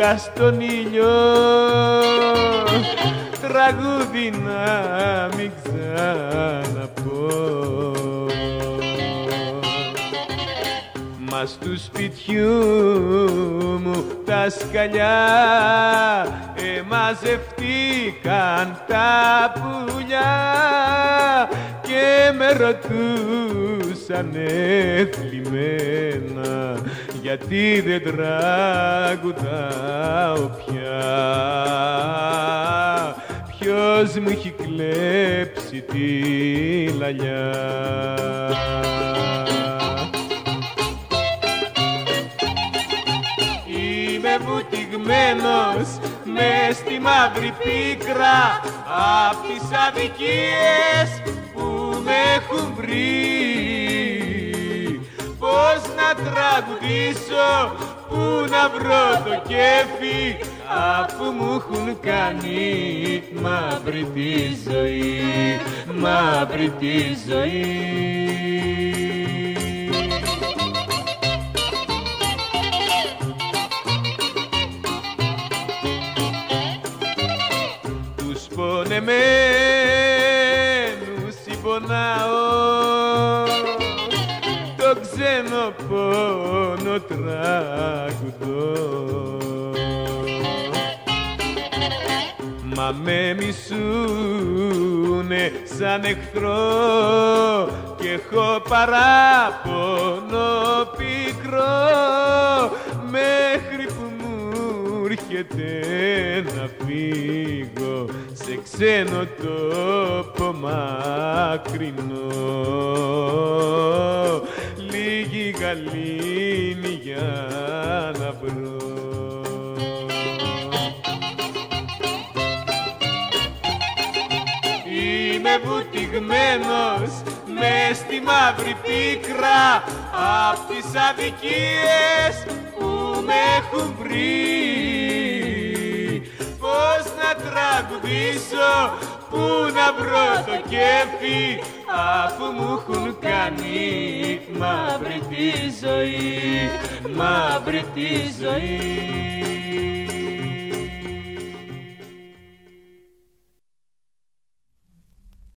βρήκα στον ήλιο τραγούδι να μην ξαναπώ. Μα του σπιτιού μου τα σκαλιά μαζευτήκαν τα πουλιά και με ρωτούσανε θλιμμένα γιατί δεν τραγουδάω πια. Ποιος μου έχει κλέψει τη λαλιά. Είμαι βουτυγμένος μες στη μαύρη πίκρα απ' τις αδικίες που με έχουν βρει. Πώς να τραγουδήσω, πού να βρω το κέφι αφού μου έχουν κάνει μαύρη τη ζωή, μαύρη τη ζωή. Πονεμένους συμπονάω, το ξένο πόνο τραγουδώ. Μα με μισούνε σαν εχθρό και έχω παράπονο πικρό μέχρι που έρχεται να φύγω σε ξένο τόπο μακρινό. Λίγη γαλήνη για να βρω. Είμαι βουτυγμένος μες στη μαύρη πίκρα απ' τις αδικίες που με έχουν βρει. Πώς να τραγουδήσω, πού να βρω το κέφι αφού μου έχουν κάνει μαύρη τη ζωή, μαύρη τη ζωή.